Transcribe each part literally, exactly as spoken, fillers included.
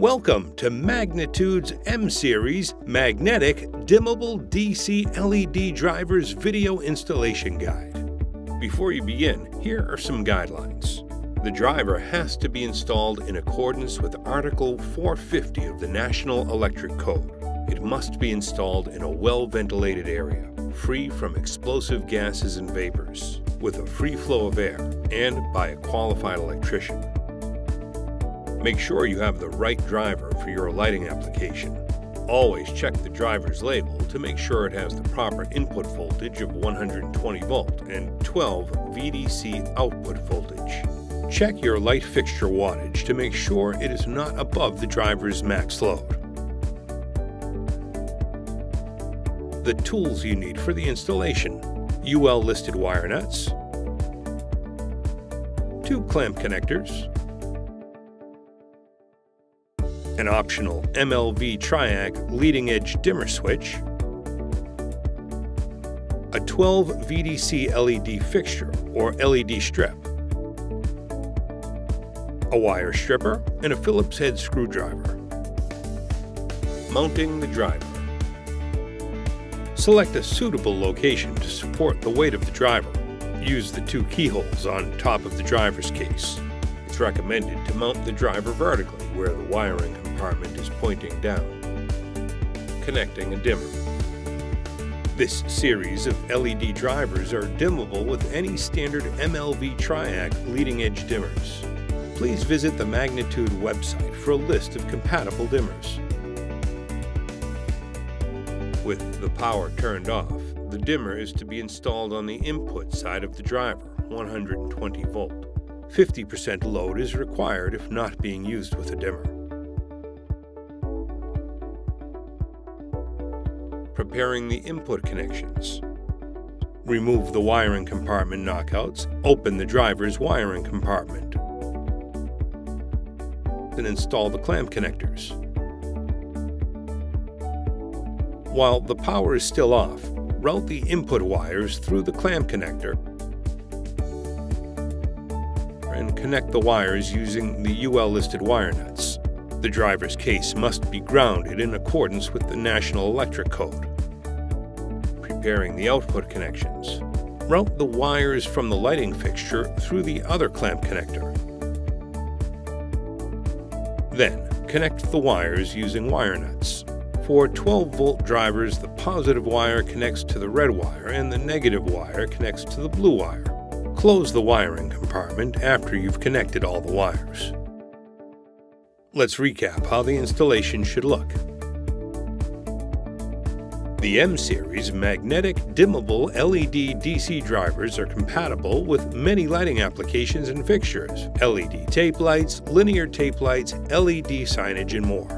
Welcome to Magnitude's M-Series Magnetic Dimmable D C L E D Drivers Video Installation Guide. Before you begin, here are some guidelines. The driver has to be installed in accordance with Article four fifty of the National Electric Code. It must be installed in a well-ventilated area, free from explosive gases and vapors, with a free flow of air, and by a qualified electrician. Make sure you have the right driver for your lighting application. Always check the driver's label to make sure it has the proper input voltage of one hundred twenty volt and twelve V D C output voltage. Check your light fixture wattage to make sure it is not above the driver's max load. The tools you need for the installation: U L listed wire nuts, two clamp connectors, an optional M L V triac leading edge dimmer switch, a twelve V D C L E D fixture or L E D strip, a wire stripper, and a Phillips head screwdriver. Mounting the driver. Select a suitable location to support the weight of the driver. Use the two keyholes on top of the driver's case. It's recommended to mount the driver vertically where the wiring compartment is pointing down. Connecting a dimmer. This series of L E D drivers are dimmable with any standard M L V triac leading edge dimmers. Please visit the Magnitude website for a list of compatible dimmers. With the power turned off, the dimmer is to be installed on the input side of the driver, one hundred twenty volt. fifty percent load is required if not being used with a dimmer. Preparing the input connections. Remove the wiring compartment knockouts, open the driver's wiring compartment, and install the clamp connectors. While the power is still off, route the input wires through the clamp connector and connect the wires using the U L listed wire nuts. The driver's case must be grounded in accordance with the National Electric Code. Preparing the output connections. Route the wires from the lighting fixture through the other clamp connector. Then, connect the wires using wire nuts. For twelve volt drivers, the positive wire connects to the red wire and the negative wire connects to the blue wire. Close the wiring compartment after you've connected all the wires. Let's recap how the installation should look. The M-Series Magnetic Dimmable L E D D C drivers are compatible with many lighting applications and fixtures: L E D tape lights, linear tape lights, L E D signage, and more.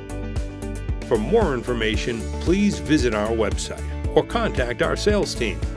For more information, please visit our website or contact our sales team.